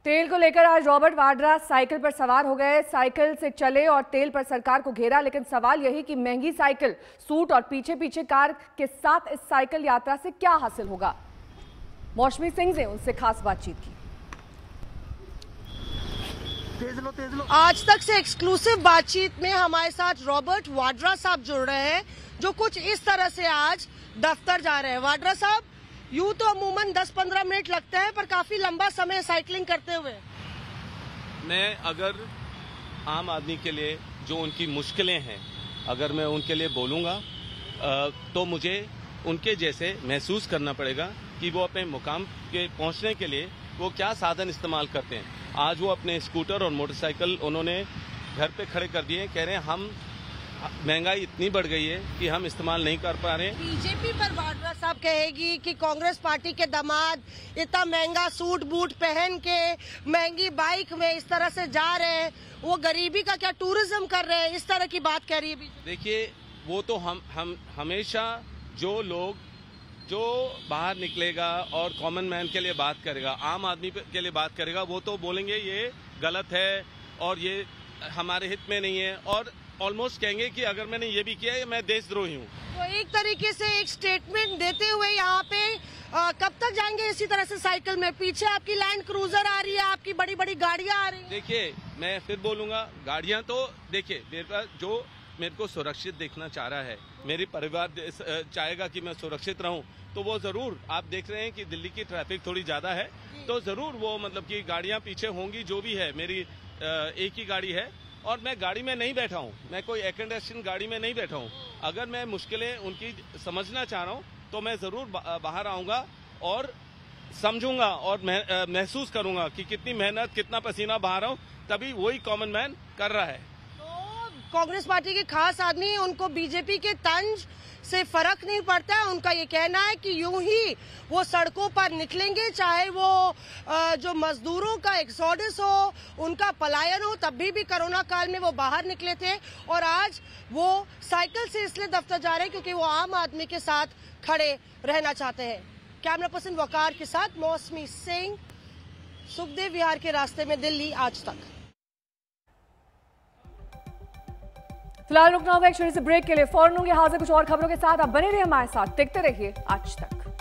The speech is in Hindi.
तेल को लेकर आज रॉबर्ट वाड्रा साइकिल पर सवार हो गए। साइकिल से चले और तेल पर सरकार को घेरा, लेकिन सवाल यही कि महंगी साइकिल, सूट और पीछे पीछे कार के साथ इस साइकिल यात्रा से क्या हासिल होगा। मौसमी सिंह ने उनसे खास बातचीत की। तेज लो। आज तक से एक्सक्लूसिव बातचीत में हमारे साथ रॉबर्ट वाड्रा साहब जुड़ रहे हैं, जो कुछ इस तरह से आज दफ्तर जा रहे हैं। वाड्रा साहब, यूं तो अमूमन 10-15 मिनट लगते हैं, पर काफी लंबा समय साइकिलिंग करते हुए। मैं अगर आम आदमी के लिए जो उनकी मुश्किलें हैं, अगर मैं उनके लिए बोलूँगा तो मुझे उनके जैसे महसूस करना पड़ेगा कि वो अपने मुकाम के पहुँचने के लिए वो क्या साधन इस्तेमाल करते हैं। आज वो अपने स्कूटर और मोटरसाइकिल उन्होंने घर पे खड़े कर दिए। कह रहे हैं हम महंगाई इतनी बढ़ गई है कि हम इस्तेमाल नहीं कर पा रहे हैं। बीजेपी पर वाड्रा साहब कहेगी कि कांग्रेस पार्टी के दामाद इतना महंगा सूट बूट पहन के महंगी बाइक में इस तरह से जा रहे हैं, वो गरीबी का क्या टूरिज्म कर रहे हैं, इस तरह की बात कह रही है बीजेपी। देखिए, वो तो हम हमेशा जो लोग जो बाहर निकलेगा और कॉमन मैन के लिए बात करेगा, आम आदमी के लिए बात करेगा, वो तो बोलेंगे ये गलत है और ये हमारे हित में नहीं है, और ऑलमोस्ट कहेंगे कि अगर मैंने ये भी किया है मैं देशद्रोही हूँ। तो एक तरीके से एक स्टेटमेंट देते हुए यहाँ पे कब तक जाएंगे इसी तरह से साइकिल में? पीछे आपकी लैंड क्रूजर आ रही है, आपकी बड़ी बड़ी गाड़ियाँ आ रही हैं। देखिए, मैं फिर बोलूंगा, गाड़ियाँ तो देखिए, मेरे पास जो मेरे को सुरक्षित देखना चाह रहा है, मेरी परिवार चाहेगा कि मैं सुरक्षित रहूं, तो वो जरूर, आप देख रहे हैं कि दिल्ली की ट्रैफिक थोड़ी ज्यादा है, तो जरूर वो मतलब कि गाड़ियां पीछे होंगी। जो भी है, मेरी एक ही गाड़ी है और मैं गाड़ी में नहीं बैठा हूं, मैं कोई एयर कंडीशन गाड़ी में नहीं बैठा हूं। अगर मैं मुश्किलें उनकी समझना चाह रहा हूं तो मैं जरूर बाहर आऊंगा और समझूंगा और महसूस करूंगा कि कितनी मेहनत, कितना पसीना बहा रहा हूं, तभी वही कॉमन मैन कर रहा है। कांग्रेस पार्टी के खास आदमी, उनको बीजेपी के तंज से फर्क नहीं पड़ता है। उनका ये कहना है कि यूं ही वो सड़कों पर निकलेंगे, चाहे वो जो मजदूरों का एक्सोडस हो, उनका पलायन हो, तब भी कोरोना काल में वो बाहर निकले थे, और आज वो साइकिल से इसलिए दफ्तर जा रहे हैं क्योंकि वो आम आदमी के साथ खड़े रहना चाहते हैं। कैमरा पर्सन वकार के साथ मौसमी सिंह, सुखदेव विहार के रास्ते में, दिल्ली आज तक। फिलहाल रुकना होगा एक छोटे से ब्रेक के लिए। फौरन होंगे हाजिर कुछ और खबरों के साथ। आप बने रहिए हमारे साथ, देखते रहिए आज तक।